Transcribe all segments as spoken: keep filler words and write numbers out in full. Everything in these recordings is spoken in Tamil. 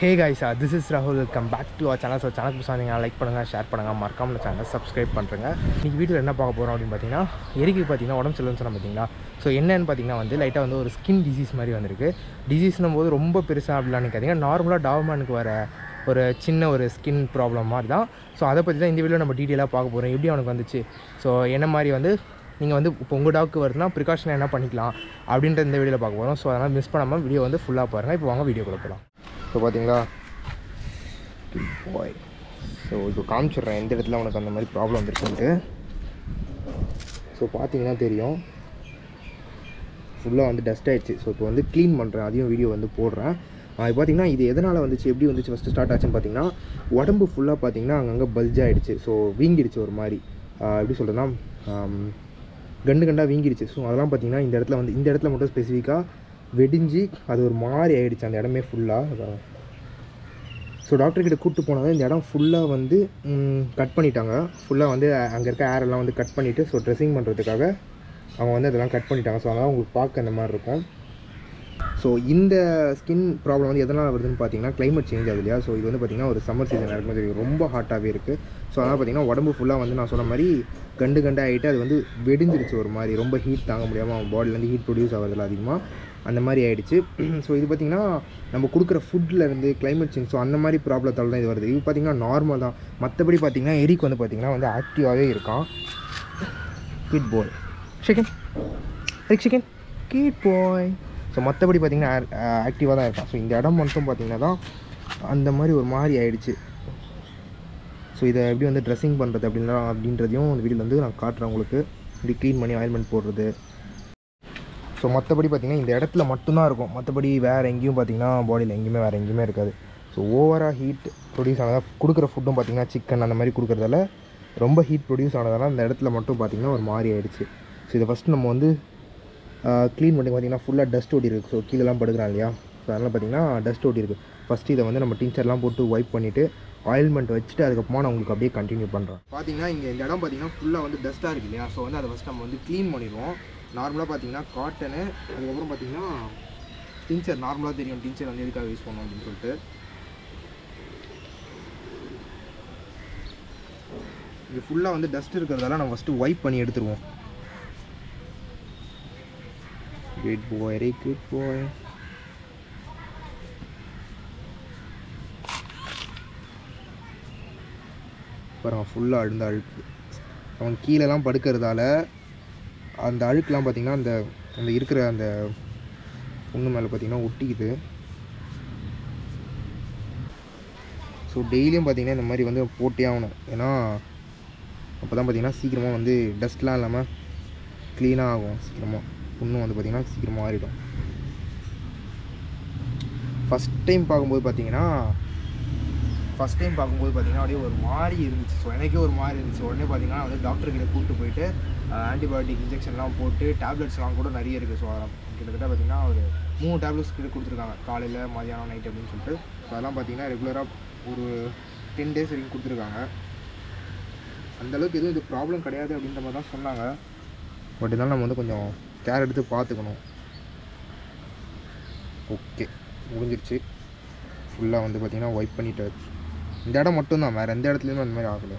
Hey guys, uh, this is Rahul. Welcome back to our channel. So channel புதுசாக லைக் பண்ணுங்கள், ஷேர் பண்ணுங்கள், மறக்காம சேனலை சப்ஸ்கிரைப் பண்ணுறேங்க. இன்றைக்கி வீட்டில் என்ன பார்க்க போகிறோம் அப்படின்னு பார்த்தீங்கன்னா, எரிக்கு பார்த்தீங்கன்னா உடம்பு சரியில்லைன்னு சொன்னால் பார்த்தீங்களா. ஸோ என்னென்னு பார்த்தீங்கன்னா வந்து லைட்டாக வந்து ஒரு ஸ்கின் டிசீஸ் மாதிரி வந்திருக்கு. டிசீஸ்னும் போது ரொம்ப பெருசாக அப்படிலாம் நினைக்காதீங்க. நார்மலாக டாவர்மேனுக்கு வர ஒரு சின்ன ஒரு ஸ்கின் ப்ராப்ளம் மாதிரி தான். ஸோ அதை பற்றி தான் இந்த வீடியோவில் நம்ம டீட்டெயிலாக பார்க்க போகிறோம். எப்படி அவனுக்கு வந்துச்சு, ஸோ என்ன மாதிரி வந்து நீங்கள் வந்து இப்போ உங்கள் டாக்கு வருதுன்னா ப்ரிகாஷனாக என்ன பண்ணிக்கலாம் அப்படின்ற இந்த வீடியோவில் பார்க்க போகிறோம். ஸோ அதனால் மிஸ் பண்ணாமல் வீடியோ வந்து ஃபுல்லாக பாருங்கள். இப்போ வாங்க வீடியோ கொடுக்கலாம். ஸோ பார்த்தீங்களா பாய், ஸோ இப்போ காமிச்சிட்றேன் எந்த இடத்துல உனக்கு அந்த மாதிரி ப்ராப்ளம் வந்துருக்குன்ட்டு. ஸோ பார்த்தீங்கன்னா தெரியும், ஃபுல்லாக வந்து டஸ்ட் ஆகிடுச்சு. ஸோ இப்போ வந்து க்ளீன் பண்ணுறேன், அதையும் வீடியோ வந்து போடுறேன். இப்போ பார்த்தீங்கன்னா இது எதனால் வந்துச்சு, எப்படி வந்துச்சு, ஃபஸ்ட்டு ஸ்டார்ட் ஆச்சுன்னு பார்த்தீங்கன்னா உடம்பு ஃபுல்லாக பார்த்தீங்கன்னா அங்கங்கே பல்ஜ் ஆகிடுச்சு. ஸோ வீங்கிடுச்சு ஒரு மாதிரி, எப்படி சொல்கிறதுனா கண்டு கண்டாக வீங்கிடுச்சு. ஸோ அதெல்லாம் பார்த்தீங்கன்னா இந்த இடத்துல வந்து இந்த இடத்துல மட்டும் ஸ்பெசிஃபிக்காக வெடிஞ்சு அது ஒரு மாதிரி ஆகிடுச்சு அந்த இடமே ஃபுல்லாக. ஸோ டாக்டர்கிட்ட கூப்பிட்டு போனது இந்த இடம் ஃபுல்லாக வந்து கட் பண்ணிட்டாங்க. ஃபுல்லாக வந்து அங்கே இருக்க ஏரெல்லாம் வந்து கட் பண்ணிவிட்டு ஸோ ட்ரெஸ்ஸிங் பண்ணுறதுக்காக அவங்க வந்து அதெல்லாம் கட் பண்ணிட்டாங்க. ஸோ அதனால் உங்களுக்கு பார்க்க அந்த மாதிரி இருக்கும். ஸோ இந்த ஸ்கின் ப்ராப்ளம் வந்து எதனால் வருதுன்னு பார்த்தீங்கன்னா கிளைமேட் சேஞ்ச் ஆகுது இல்லையா. ஸோ இது வந்து பார்த்திங்கன்னா ஒரு சம்மர் சீசன் நடக்கும்போது ரொம்ப ஹாட்டாகவே இருக்குது. ஸோ அதனால் பார்த்திங்கன்னா உடம்பு ஃபுல்லாக வந்து நான் சொன்ன மாதிரி கண்டு கண்டு ஆகிட்டு அது வந்து வெடிஞ்சிருச்சு ஒரு மாதிரி, ரொம்ப ஹீட் தாங்க முடியாமல் அவன் பாடியிலேருந்து ஹீட் ப்ரொடியூஸ் ஆகிறதுல அதிகமாக அந்த மாதிரி ஆகிடுச்சு. ஸோ இது பார்த்திங்கன்னா நம்ம கொடுக்குற ஃபுட்லேருந்து கிளைமேட் சேஞ்ச், ஸோ அந்த மாதிரி ப்ராப்ளத்தால் தான் இது வருது. இது பார்த்திங்கன்னா நார்மல் தான். மற்றபடி பார்த்திங்கன்னா எரிக்கு வந்து பார்த்திங்கன்னா வந்து ஆக்டிவாகவே இருக்கான். Good boy chicken Eric chicken good boy. So மற்றபடி பார்த்திங்கன்னா ஆக்டிவாக தான் இருக்கான். ஸோ இந்த இடம் மட்டும் பார்த்திங்கன்னா தான் அந்த மாதிரி ஒரு மாதிரி ஆகிடுச்சு. ஸோ இதை எப்படி வந்து ட்ரெஸ்ஸிங் பண்ணுறது அப்படின்னா அப்படின்றதையும் இந்த வீடியோவில் வந்து நான் காட்டுறேன் உங்களுக்கு. இப்படி க்ளீன் பண்ணி ஆயில்மெண்ட் போடுறது. ஸோ மற்றபடி பார்த்திங்கன்னா இந்த இடத்துல மட்டும்தான் இருக்கும், மற்றபடி வேறு எங்கேயும் பார்த்திங்கன்னா பாடியில் எங்கேயுமே வேறு எங்கேயுமே இருக்காது. ஸோ ஓவராக ஹீட் ப்ரொடியூஸ் ஆனதால் கொடுக்குற ஃபுட்டும் பார்த்திங்கன்னா சிக்கன் அந்த மாதிரி கொடுக்குறதால ரொம்ப ஹீட் ப்ரொடியூஸ் ஆனதால் அந்த இடத்துல மட்டும் பார்த்திங்கன்னா ஒரு மாதிரி ஆகிடுச்சு. ஸோ இதை ஃபஸ்ட்டு நம்ம வந்து க்ளீன் பண்ணி பார்த்திங்கன்னா ஃபுல்லாக டஸ்ட் ஓட்டி இருக்குது. ஸோ கீழெல்லாம் படுக்கிறான் இல்லையா, ஸோ அதனால் பார்த்திங்கன்னா டஸ்ட் ஓட்டி இருக்குது. ஃபஸ்ட்டு இதை வந்து நம்ம டின்ச்சர்லாம் போட்டு வைப் பண்ணிவிட்டு ஆயில்மெண்ட் வச்சுட்டு அதுக்கப்புறமா நான் உங்களுக்கு அப்படியே கண்டினியூ பண்ணுறேன். பார்த்திங்கன்னா இங்கே இந்த இடம் பார்த்திங்கன்னா ஃபுல்லாக வந்து டஸ்ட்டாக இருக்குது இல்லையா. ஸோ வந்து அதை ஃபஸ்ட் நம்ம வந்து க்ளீன் பண்ணிடுவோம். நார்மலாக பார்த்திங்கன்னா காட்டனு, அதுக்கப்புறம் பார்த்திங்கன்னா டின்ச்சர். நார்மலாக தெரியும் டின்ச்சர் வந்து எதுக்காக யூஸ் பண்ணோம் அப்படின்னு சொல்லிட்டு. இது ஃபுல்லாக வந்து டஸ்ட் இருக்கிறதால நம்ம ஃபஸ்ட்டு வைப் பண்ணி எடுத்துருவோம். Good boy, very good boy. பாருங்கள் ஃபுல்லாக அழுந்த அழுக்கு. அவன் கீழெல்லாம் படுக்கிறதால அந்த அழுக்கெலாம் பார்த்திங்கன்னா அந்த அந்த இருக்கிற அந்த புண்ணு மேலே பார்த்திங்கன்னா ஒட்டிக்குது. ஸோ டெய்லியும் பார்த்திங்கன்னா இந்த மாதிரி வந்து போட்டே ஆகணும். ஏன்னா அப்போ தான் பார்த்திங்கன்னா சீக்கிரமாக வந்து டஸ்ட்லாம் இல்லாமல் க்ளீனாக ஆகும். சீக்கிரமாக புண்ணும் வந்து பார்த்திங்கன்னா சீக்கிரமாக ஆறிடும். ஃபஸ்ட் டைம் பார்க்கும்போது பார்த்திங்கன்னா ஃபஸ்ட் டைம் பார்க்கும்போது பார்த்திங்கன்னா அப்படியே ஒரு மாதிரி இருந்துச்சு. ஸோ எனக்கே ஒரு மாதிரி இருந்துச்சு. உடனே பார்த்திங்கன்னா வந்து டாக்டர்கிட்ட கூப்பிட்டு போயிட்டு ஆன்டிபயோட்டிக் இன்ஜெக்ஷன்லாம் போட்டு டேப்லெட்ஸ்லாம் கூட நிறைய இருக்குது. ஸோ அதெல்லாம் கிட்டத்தட்ட பார்த்திங்கன்னா ஒரு மூணு டேப்லெட்ஸ் கிட்ட கொடுத்துருக்காங்க, காலையில் மதியானம் நைட் அப்படின்னு சொல்லிட்டு. ஸோ அதெல்லாம் பார்த்திங்கன்னா ரெகுலராக ஒரு டென் டேஸ் வரைக்கும் கொடுத்துருக்காங்க. அந்தளவுக்கு எதுவும் இது ப்ராப்ளம் கிடையாது அப்படின்ற மாதிரி தான் சொன்னாங்க. பட் இருந்தாலும் நம்ம வந்து கொஞ்சம் கேர் எடுத்து பார்த்துக்கணும். ஓகே, முடிஞ்சிருச்சு. ஃபுல்லாக வந்து பார்த்திங்கன்னா வைப் பண்ணிட்டு இந்த இடம் மட்டும்தான், வேறு எந்த இடத்துலையுமே அந்த மாதிரி ஆகலை.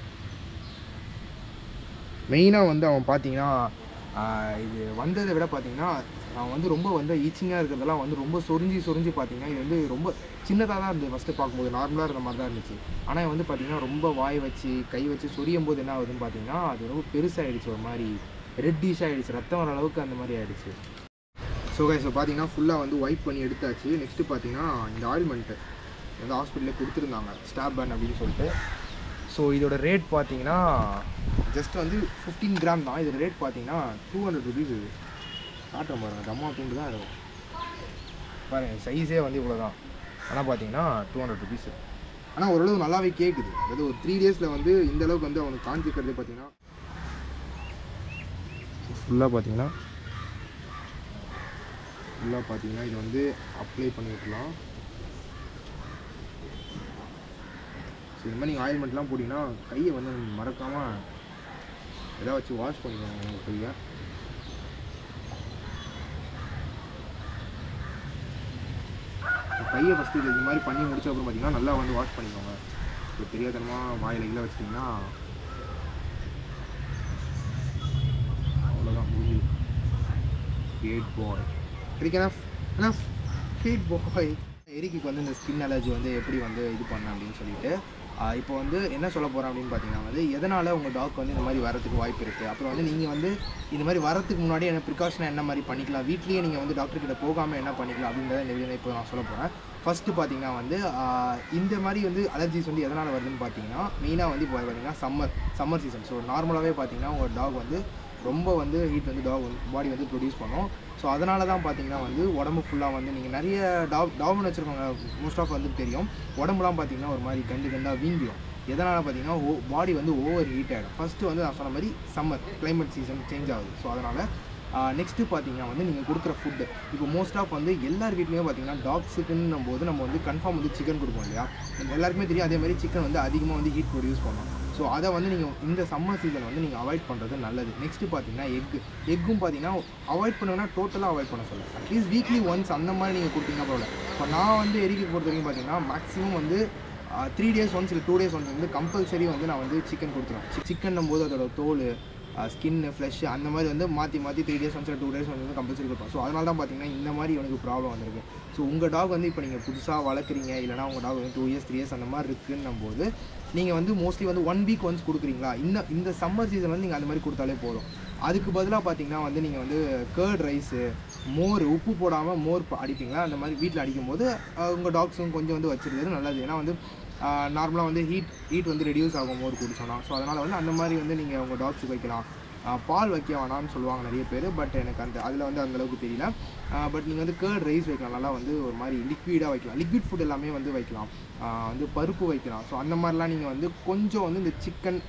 மெயினாக வந்து அவன் பார்த்திங்கன்னா இது வந்ததை விட பார்த்திங்கன்னா அவன் வந்து ரொம்ப வந்து ஈச்சிங்காக இருக்கிறதெல்லாம் வந்து ரொம்ப சொரிஞ்சு சொரிஞ்சு பார்த்திங்கன்னா இது வந்து ரொம்ப சின்னதாக தான் இருந்தது. ஃபஸ்ட்டு பார்க்கும்போது நார்மலாக இருந்த மாதிரி தான் இருந்துச்சு. ஆனால் வந்து பார்த்திங்கன்னா ரொம்ப வாய் வச்சு கை வச்சு சொரியும் போது என்ன ஆகுதுன்னு பார்த்திங்கன்னா அது ரொம்ப பெருசாகிடுச்சு, ஒரு மாதிரி ரெட்டிஷ் ஆகிடுச்சு, ரத்தம் வர அளவுக்கு அந்த மாதிரி ஆகிடுச்சு. ஸோ கைஸ் ஸோ பார்த்திங்கன்னா ஃபுல்லாக வந்து வைப் பண்ணி எடுத்தாச்சு. நெக்ஸ்ட்டு பார்த்திங்கன்னா இந்த ஆயில்மெண்ட்டு வந்து ஹாஸ்பிட்டலில் கொடுத்துருந்தாங்க, ஸ்டாப் பேன் அப்படின்னு சொல்லிட்டு. ஸோ இதோட ரேட் பார்த்திங்கன்னா ஜஸ்ட் வந்து ஃபிஃப்டீன் கிராம் தான். இதோட ரேட் பார்த்திங்கன்னா டூ ஹண்ட்ரட் ருபீஸ். இது காட்டுற பாருங்கள், தம்மா துண்டு தான் இருக்கும் பாருங்கள், சைஸே வந்து இவ்வளோ தான். ஆனால் பார்த்திங்கன்னா டூ ஹண்ட்ரட் ருபீஸு. ஆனால் ஓரளவு நல்லாவே கேட்குது. அதாவது ஒரு த்ரீ டேஸில் வந்து இந்த அளவுக்கு வந்து அவனுக்கு காஞ்சிக்கிறது பார்த்திங்கன்னா ஃபுல்லாக பார்த்திங்கன்னா ஃபுல்லாக பார்த்திங்கன்னா இது வந்து அப்ளை பண்ணி விட்டுலாம். ஸோ இந்த மாதிரி நீங்கள் ஆயில்மெண்ட்லாம் போட்டிங்கன்னா கையை வந்து மறக்காமல் எதாவது வச்சு வாஷ் பண்ணிக்கணும் உங்கள் கையை. கையை ஃபஸ்ட்டு இது மாதிரி பண்ணி முடிச்ச அப்புறம் பார்த்தீங்கன்னா நல்லா வந்து வாஷ் பண்ணிக்கோங்க. இப்போ தெரியாதனமாக வாயில் கீழே வச்சிட்டிங்கன்னா அவ்வளோதான் முடிஞ்சு. Good boy Eric enough enough good boy. எரிக்கு வந்து இந்த ஸ்கின் அலர்ஜி வந்து எப்படி வந்து இது பண்ண அப்படின்னு சொல்லிட்டு இப்போ வந்து என்ன சொல்ல போகிறேன் அப்படின்னு பார்த்தீங்கன்னா வந்து எதனால் உங்கள் டாக் வந்து இந்த மாதிரி வரத்துக்கு வாய்ப்பு இருக்குது, அப்புறம் வந்து நீங்கள் வந்து இந்த மாதிரி வரத்துக்கு முன்னாடி என்ன ப்ரிகாஷனாக என்ன மாதிரி பண்ணிக்கலாம், வீட்லேயே நீங்கள் வந்து டாக்டர்கிட்ட போகாமல் என்ன பண்ணிக்கலாம் அப்படின்றத இந்த வீடியோ இப்போ நான் சொல்ல போகிறேன். ஃபஸ்ட்டு பார்த்தீங்கன்னா வந்து இந்த மாதிரி வந்து அலர்ஜிஸ் வந்து எதனால் வருதுன்னு பார்த்தீங்கன்னா மெயினாக வந்து இப்போ பார்த்தீங்கன்னா சம்மர் சம்மர் சீசன். ஸோ நார்மலாகவே பார்த்தீங்கன்னா உங்கள் டாக் வந்து ரொம்ப வந்து ஹீட் வந்து டாக் பாடி வந்து ப்ரொடியூஸ் பண்ணும். ஸோ அதனால தான் பார்த்தீங்கன்னா வந்து உடம்பு ஃபுல்லாக வந்து நீங்கள் நிறைய டாக் டாக்னு வச்சுருக்கவங்க மோஸ்ட் ஆஃப் வந்து தெரியும், உடம்புலாம் பார்த்தீங்கன்னா ஒரு மாதிரி கண்டு கண்டாக வீங்கிடும். எதனால் பார்த்தீங்கன்னா ஓ பாடி வந்து ஓவர் ஹீட் ஆகிடும். ஃபஸ்ட்டு வந்து நான் சொன்ன மாதிரி சம்மர் கிளைமேட் சீசன் சேஞ்ச் ஆகுது. ஸோ அதனால் நெக்ஸ்ட்டு பார்த்தீங்கன்னா வந்து நீங்கள் கொடுக்குற ஃபுட்டு இப்போ மோஸ்ட் ஆஃப் வந்து எல்லார் வீட்லேயுமே பார்த்தீங்கன்னா டாக்ஸுக்குன்னும் போது நம்ம வந்து கன்ஃபார்ம் வந்து சிக்கன் கொடுப்போம் இல்லையா, எல்லாருக்குமே தெரியும். அதே மாதிரி சிக்கன் வந்து அதிகமாக வந்து ஹீட் ப்ரொடியூஸ் பண்ணணும். ஸோ அதை வந்து நீங்கள் இந்த சம்மர் சீசன் வந்து நீங்கள் அவாய்ட் பண்ணுறது நல்லது. நெக்ஸ்ட்டு பார்த்தீங்கன்னா எக்கு எக்கும் பார்த்தீங்கன்னா அவாய்ட் பண்ணுங்கன்னா டோட்டலாக அவாய்ட் பண்ண சொல்லுங்கள். அட்லீஸ்ட் வீக்லி ஒன்ஸ் அந்த மாதிரி நீங்கள் கொடுத்தீங்கன்னா பரவாயில்ல. இப்போ நான் வந்து எரிக்கு பொறுத்த வரைக்கும் பார்த்தீங்கன்னா மேக்ஸிமம் வந்து த்ரீ டேஸ் ஒன்ஸ் இல்லை டூ டேஸ் ஒன்ஸ் வந்து கம்பல்சரி வந்து நான் வந்து சிக்கன் கொடுத்துருவேன். சிக்கன் போது அதோட தோல் ஸ்கின்னு ஃப்ளஷ் அந்த மாதிரி வந்து மாற்றி மாற்றி three days once two days வந்து கம்பல்சரி கொடுப்பேன். ஸோ அதனால தான் பார்த்தீங்கன்னா இந்த மாதிரி எனக்கு ப்ராப்ளம் வந்திருக்கு. ஸோ உங்கள் டாக் வந்து இப்போ நீங்கள் புதுசாக வளர்க்குறீங்க, இல்லைனா உங்கள் டாக் வந்து டூ இயர்ஸ் த்ரீ இயர்ஸ் அந்த மாதிரி இருக்குன்னும் போது நீங்கள் வந்து மோஸ்ட்லி வந்து ஒன் வீக் ஒன்ஸ் கொடுக்குறீங்களா, இந்த இந்த சம்மர் சீசன் வந்து நீங்கள் அந்த மாதிரி கொடுத்தாலே போதும். அதுக்கு பதிலாக பார்த்தீங்கன்னா வந்து நீங்கள் வந்து கேர்ட் ரைஸு, மோர் உப்பு போடாமல் மோர் அடிப்பீங்களா, அந்த மாதிரி வீட்டில் அடிக்கும் போது உங்கள் டாக்ஸும் கொஞ்சம் வந்து வச்சுருக்கிறது நல்லது. ஏன்னா வந்து நார்மலாக வந்து ஹீட் ஹீட் வந்து ரெடியூஸ் ஆகும் மோர் குடிச்சோன்னா. ஸோ அதனால் வந்து அந்த மாதிரி வந்து நீங்கள் உங்கள் டாக்ஸுக்கு வைக்கலாம். பால் வைக்க வேணாம்னு சொல்லுவாங்க நிறைய பேர், பட் எனக்கு அந்த அதில் வந்து அந்தளவுக்கு தெரியல. பட் நீங்கள் வந்து கேர்ட் ரைஸ் வைக்கலாம், நல்லா வந்து ஒரு மாதிரி லிக்விடாக வைக்கலாம். லிக்விட் ஃபுட் எல்லாமே வந்து வைக்கலாம், வந்து பருப்பு வைக்கலாம். ஸோ அந்த மாதிரிலாம் நீங்கள் வந்து கொஞ்சம் வந்து இந்த சிக்கன்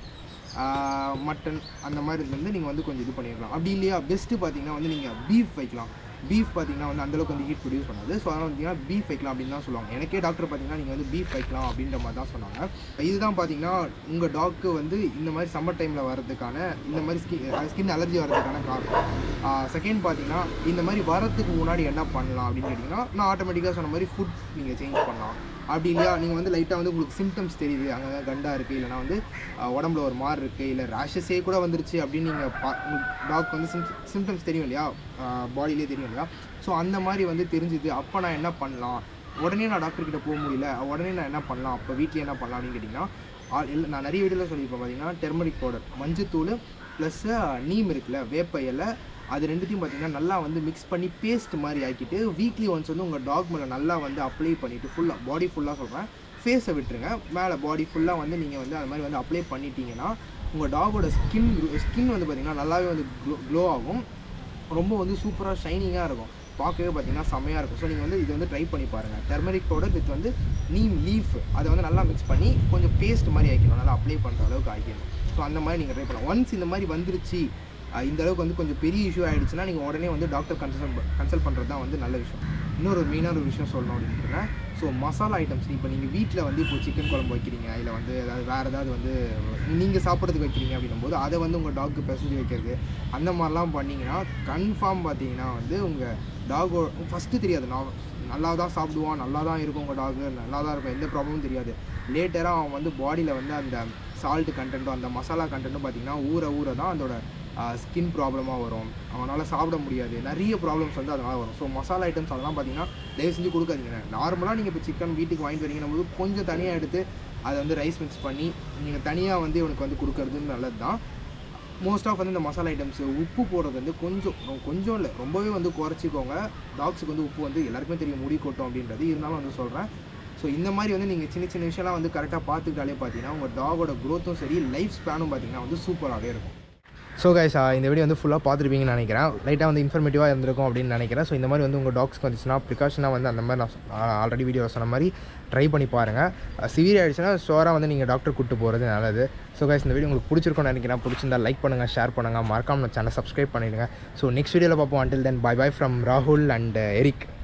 மட்டன் அந்த மாதிரி வந்து நீங்கள் வந்து கொஞ்சம் இது பண்ணிடலாம். அப்படி இல்லையா பெஸ்ட்டு பார்த்தீங்கன்னா வந்து நீங்கள் பீஃப் வைக்கலாம். பீஃப் பார்த்தீங்கன்னா வந்து அந்தளவுக்கு வந்து ஹீட் ப்ரொடியூஸ் பண்ணாது. ஸோ அதனால் பார்த்தீங்கன்னா பீஃப் வைக்கலாம் அப்படின்னு தான் சொல்லுவாங்க. எனக்கே டாக்டர் பார்த்தீங்கன்னா நீங்கள் வந்து பீஃப் வைக்கலாம் அப்படின்ற மாதிரி தான் சொன்னாங்க. இதுதான் பார்த்தீங்கன்னா உங்கள் டாக்கு வந்து இந்த மாதிரி சம்மர் டைமில் வரதுக்கான இந்த மாதிரி ஸ்கின் ஸ்கின் அலர்ஜி வரதுக்கான காரணம். செகண்ட் பார்த்தீங்கன்னா இந்த மாதிரி வரத்துக்கு முன்னாடி என்ன பண்ணலாம் அப்படின்னு கேட்டிங்கன்னா நான் ஆட்டோமேட்டிக்காக சொன்ன மாதிரி ஃபுட் நீங்கள் சேஞ்ச் பண்ணலாம். அப்படி இல்லையா நீங்கள் வந்து லைட்டாக வந்து உங்களுக்கு சிம்டம்ஸ் தெரியுது, அங்கே கண்டாக இருக்குது, இல்லைனா வந்து உடம்புல ஒரு மாதிரி இருக்குது, இல்லை ரேஷஸே கூட வந்துருச்சு அப்படின்னு நீங்கள் பா டாக் வந்து சிம் சிம்டம்ஸ் தெரியும் இல்லையா, பாடியிலே தெரியும் இல்லையா. ஸோ அந்த மாதிரி வந்து தெரிஞ்சுது. அப்போ நான் என்ன பண்ணலாம், உடனே நான் டாக்டர்கிட்ட போக முடியல, உடனே நான் என்ன பண்ணலாம், அப்போ வீட்டில் என்ன பண்ணலாம் அப்படின்னு கேட்டிங்கன்னா இல்லை நான் நிறைய வீடியோவில் சொல்லியிருப்பேன். பார்த்தீங்கன்னா டெர்மரிக் பவுடர், மஞ்சத்தூள் ப்ளஸ் நீம் இருக்குல்ல, வேப்ப இலை, அது ரெண்டுத்தையும் பார்த்தீங்கன்னா நல்லா வந்து மிக்ஸ் பண்ணி பேஸ்ட் மாதிரி ஆக்கிட்டு வீக்லி ஒன்ஸ் வந்து உங்கள் டாக் மேலே நல்லா வந்து அப்ளை பண்ணிவிட்டு ஃபுல்லாக பாடி ஃபுல்லாக சொல்கிறேன், ஃபேஸை விட்டுருங்க, மேலே பாடி ஃபுல்லாக வந்து நீங்கள் வந்து அது மாதிரி வந்து அப்ளை பண்ணிட்டீங்கன்னா உங்கள் டாகோட ஸ்கின் ஸ்கின் வந்து பார்த்திங்கன்னா நல்லாவே வந்து க்ளோ க்ளோ ஆகும், ரொம்ப வந்து சூப்பராக ஷைனிங்காக இருக்கும், பார்க்கவே பார்த்தீங்கன்னா செம்மையாக இருக்கும். ஸோ நீங்கள் வந்து இது வந்து ட்ரை பண்ணி பாருங்கள். டர்மரிக் பவுடர் வித் வந்து நீம் லீஃப் அதை வந்து நல்லா மிக்ஸ் பண்ணி கொஞ்சம் பேஸ்ட் மாதிரி ஆக்கிடணும், நல்லா அப்ளை பண்ணுற அளவுக்கு ஆக்கிடணும். ஸோ அந்த மாதிரி நீங்கள் ட்ரை பண்ணலாம். ஒன்ஸ் இந்த மாதிரி வந்துருச்சு, இந்த அளவுக்கு வந்து கொஞ்சம் பெரிய இஷ்யூ ஆகிடுச்சுன்னா நீங்கள் உடனே வந்து டாக்டர் கன்சல்ட் கன்சல்ட் பண்ணுறது தான் வந்து நல்ல விஷயம். இன்னொரு மெயினான ஒரு விஷயம் சொல்லணும் அப்படின்றேன். ஸோ மசாலா ஐட்டம்ஸ் இப்போ நீங்கள் வீட்டில் வந்து இப்போ சிக்கன் குழம்பு வைக்கிறீங்க, இல்லை வந்து ஏதாவது வேறு ஏதாவது வந்து நீங்கள் சாப்பிட்றதுக்கு வைக்கிறீங்க அப்படின்னும் போது அதை வந்து உங்கள் டாக்கு பிசைஞ்சு வைக்கிறது அந்த மாதிரிலாம் பண்ணிங்கன்னா கன்ஃபார்ம் பார்த்தீங்கன்னா வந்து உங்கள் டாகோ ஃபஸ்ட்டு தெரியாது, நான் நல்லா தான் சாப்பிடுவான், நல்லா தான் இருக்கும் உங்கள் டாகு, நல்லா தான் இருக்கும், எந்த ப்ராப்ளமும் தெரியாது. லேட்டராக அவன் வந்து பாடியில் வந்து அந்த சால்ட்டு கண்டென்ட்டும் அந்த மசாலா கண்டென்ட்டும் பார்த்திங்கன்னா ஊற ஊற தான் அதோட ஸ்கின் ப்ராப்ளமாக வரும், அவனால் சாப்பிட முடியாது, நிறைய ப்ராப்ளம்ஸ் வந்து அதனால் வரும். ஸோ மசாலா ஐட்டம்ஸ் அதெல்லாம் பார்த்திங்கன்னா தயவு செஞ்சு கொடுக்காதீங்க. நார்மலாக நீங்கள் இப்போ சிக்கன் வீட்டுக்கு வாங்கிட்டு வரீங்கன்னும் போது கொஞ்சம் தனியாக எடுத்து அதை வந்து ரைஸ் மிக்ஸ் பண்ணி நீங்கள் தனியாக வந்து இவனுக்கு வந்து கொடுக்கறதுன்னு நல்லது தான். மோஸ்ட் ஆஃப் வந்து இந்த மசாலா ஐட்டம்ஸு உப்பு போடுறது வந்து கொஞ்சம் கொஞ்சம் இல்லை ரொம்பவே வந்து குறைச்சிக்கோங்க. டாக்ஸுக்கு வந்து உப்பு வந்து எல்லாருக்குமே தெரியும் முடி கொட்டும் அப்படின்றது, இருந்தாலும் வந்து சொல்கிறேன். ஸோ இந்த மாதிரி வந்து நீங்கள் சின்ன சின்ன விஷயம்லாம் வந்து கரெக்டாக பார்த்துக்கிட்டாலே பார்த்தீங்கன்னா உங்கள் டாகோட க்ரோத்தும் சரி லைஃப் ஸ்பேனும் பார்த்தீங்கன்னா வந்து சூப்பராகவே இருக்கும். ஸோ கைஸ் இந்த வீடியோ வந்து ஃபுல்லாக பார்த்துருப்பீங்கன்னு நினைக்கிறேன், லைட்டாக வந்து இன்ஃபர்மேட்டிவாக இருந்திருக்கும் அப்படின்னு நினைக்கிறேன். ஸோ இந்த மாதிரி வந்து உங்கள் டாக்ஸ்க்கு வந்துச்சுன்னா ப்ரிகாஷனாக வந்து அந்த மாதிரி நான் ஆல்ரெடி வீடியோ சொன்ன மாதிரி ட்ரை பண்ணி பாருங்கள். சிவியர் ஆகிடுச்சுன்னா ஷோராக வந்து நீங்கள் டாக்டர் கூப்பிட்டு போகிறது நல்லது. ஸோ கைஸ் இந்த வீடியோ உங்களுக்கு பிடிச்சிருக்கும்னு நினைக்கிறேன், பிடிச்சிருந்தா லைக் பண்ணுங்கள், ஷேர் பண்ணுங்கள், மறக்காம சேனல் சப்ஸ்கிரைப் பண்ணிடுங்க. ஸோ நெக்ஸ்ட் வீடியோவில் பார்ப்போம். Until then bye bye from ராகுல் அண்ட் எரிக்.